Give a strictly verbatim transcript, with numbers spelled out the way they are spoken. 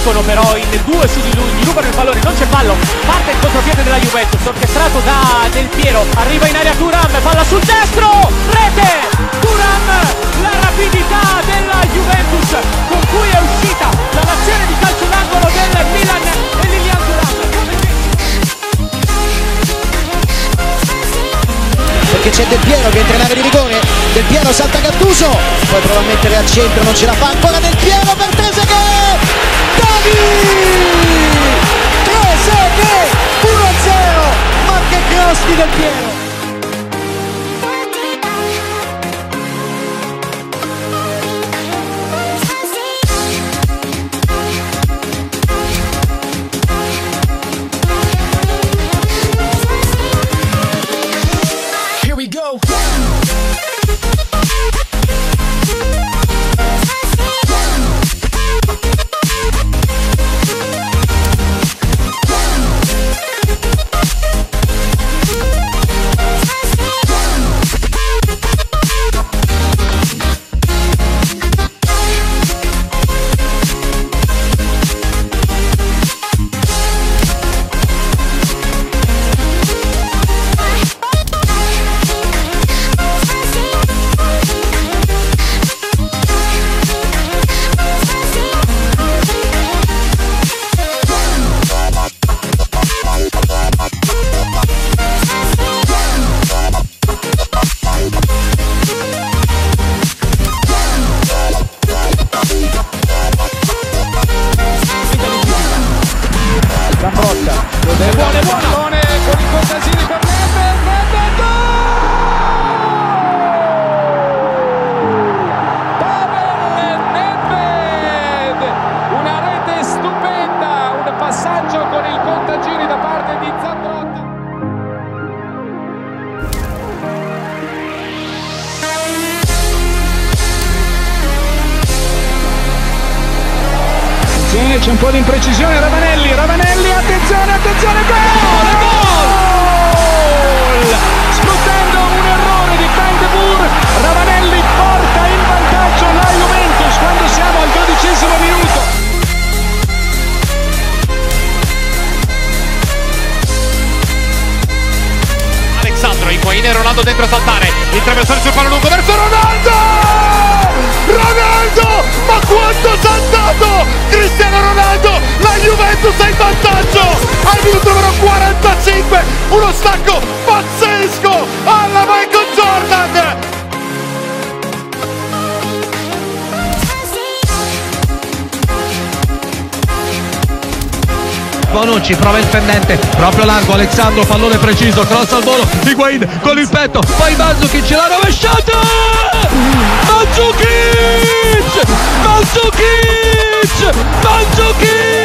finiscono però in due su di lui, gli rubano il pallone, non c'è fallo, parte il contropiede della Juventus, orchestrato da Del Piero, arriva in area Thuram, palla sul destro, rete, Thuram, la rapidità della Juventus con cui è uscita dall'azione di calcio d'angolo del Milan e Lilian Thuram. Perché c'è Del Piero che entra in area di rigore, Del Piero salta Gattuso, poi prova a mettere al centro, non ce la fa ancora Del Piero per Trezeguet, Davi, Trezeguet, uno a zero, ma che cross di Del Piero. Buone, buone con i contadini per Nedved, Nedved, Pavel Nedved, una rete stupenda, un passaggio con il contagiri da parte di Zambrotta. C'è un po' di imprecisione, Ravanelli, Ravanelli, attenzione, attenzione, gol, gol! Sfruttando un errore di Tandebour, Ravanelli porta in vantaggio la Juventus quando siamo al dodicesimo minuto. Alexandro, Higuaín e Ronaldo dentro a saltare, il traversone sul palo lungo verso Ronaldo! Ronaldo, ma quanto saltato! Cristiano Ronaldo, la Juventus è in vantaggio al minuto numero quarantacinque, uno stacco pazzesco alla Michael Jordan. Bonucci prova il pennente, proprio largo, Alexandro, pallone preciso, cross al volo, Higuaín con il petto, poi Mandzukic, la rovesciata! Mandzukic! Mandzukic! Mandzukic!